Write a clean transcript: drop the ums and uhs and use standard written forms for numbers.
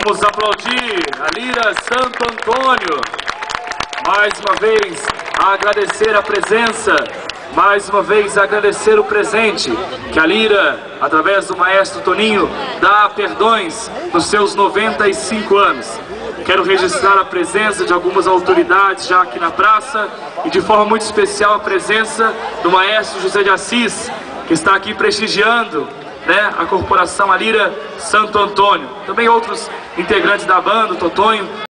Vamos aplaudir a Lira Santo Antônio. Mais uma vez, agradecer a presença. Mais uma vez, agradecer o presente que a Lira, através do maestro Toninho, dá perdões nos seus 95 anos. Quero registrar a presença de algumas autoridades já aqui na praça e de forma muito especial a presença do maestro José de Assis, que está aqui prestigiando, né, a corporação A Lira Santo Antônio. Também outros integrantes da banda, o Totonho.